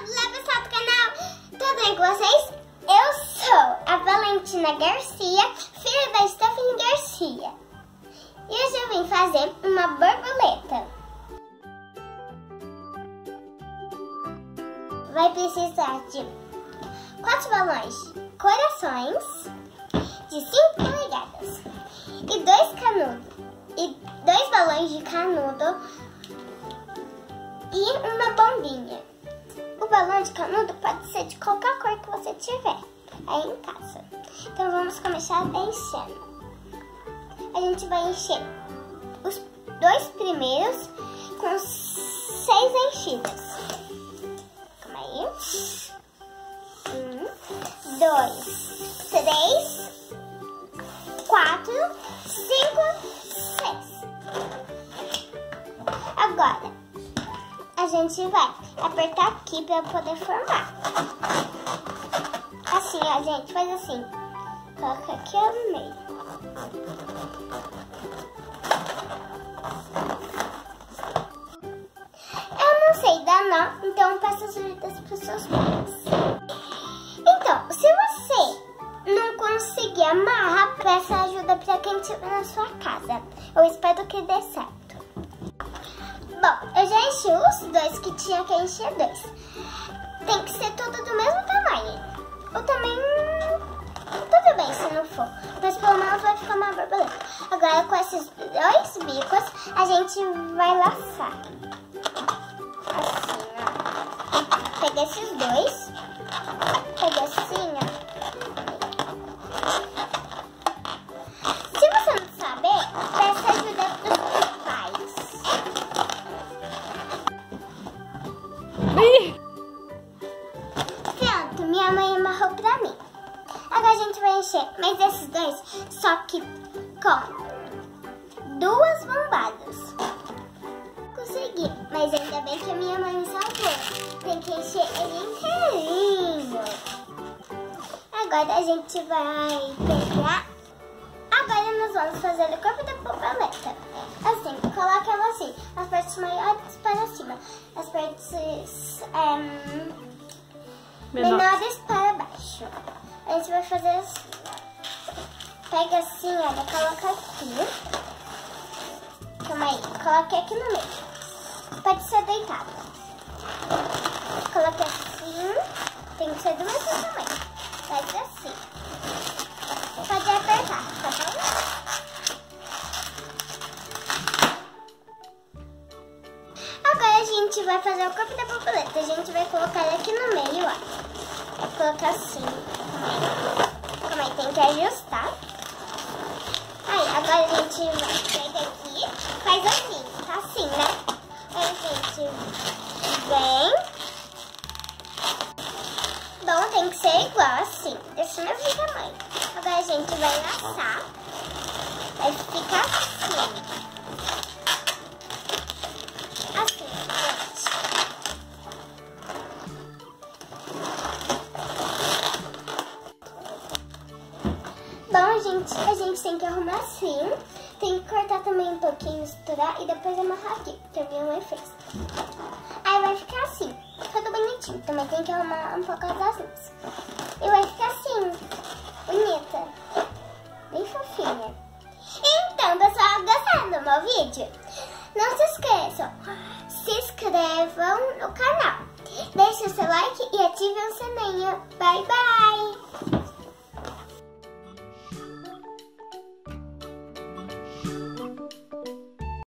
Olá pessoal do canal, tudo bem com vocês? Eu sou a Valentina Garcia, filha da Stephanie Garcia. E hoje eu vim fazer uma borboleta. Vai precisar de 4 balões corações de 5 polegadas e 2 canudos e 2 balões de canudo e uma bombinha. O balão de canudo pode ser de qualquer cor que você tiver aí em casa. Então vamos começar enchendo. A gente vai encher os 2 primeiros com 6 enchidas. Calma aí. 1, 2, 3, 4, 5, 6. Agora a gente vai apertar aqui para poder formar. Assim, a gente faz assim. Coloca aqui no meio. Eu não sei dar nó, então eu peço ajuda das pessoas boas. Então, se você não conseguir amarrar, peça ajuda para quem estiver na sua casa. Eu espero que dê certo. Bom, eu já enchi os 2 que tinha que encher 2. Tem que ser tudo do mesmo tamanho. Ou também, tudo bem se não for. Mas pelo menos vai ficar uma borboleta. Agora com esses 2 bicos, a gente vai laçar. Assim, ó. Pega esses 2. Pega assim, ó. Se você não saber, peça ajuda dos pais. Pronto, minha mãe amarrou pra mim. Agora a gente vai encher mais esses 2, só que com 2 bombadas. Consegui, mas ainda bem que a minha mãe me salvou. Tem que encher ele inteirinho. Agora a gente vai pegar. Agora nós vamos fazer o corpo da borboleta. Assim, coloca ela assim, as partes maiores para cima, as partes menores para baixo. A gente vai fazer assim. Pega assim, olha, coloca aqui. Calma aí, coloca aqui no meio. Pode ser deitado. Coloca assim. Tem que ser do mesmo tamanho. Faz assim. Pode apertar, tá bom? Agora a gente vai fazer o corpo da borboleta. A gente vai colocar ele aqui no meio, ó. Vai colocar assim. Calma aí, tem que ajustar. Aí, agora a gente vai pegar aqui, faz assim, tá assim, né? Aí a gente vem. Bom, tem que ser igual assim, desse mesmo tamanho. Agora a gente vai laçar. Vai ficar assim. Assim, gente. Bom, a gente tem que arrumar assim. Tem que cortar também um pouquinho, misturar e depois amarrar aqui, que a minha mãe fez. Aí vai ficar assim, todo bonitinho. Também tem que arrumar um pouco as asas. E vai ficar assim, bonita. Bem fofinha. Então, pessoal, gostaram do meu vídeo? Não se esqueçam, se inscrevam no canal. Deixe o seu like e ative o sininho. Bye, bye!